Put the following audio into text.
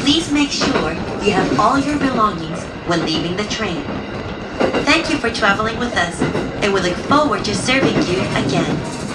Please make sure you have all your belongings when leaving the train. Thank you for traveling with us, and we look forward to serving you again.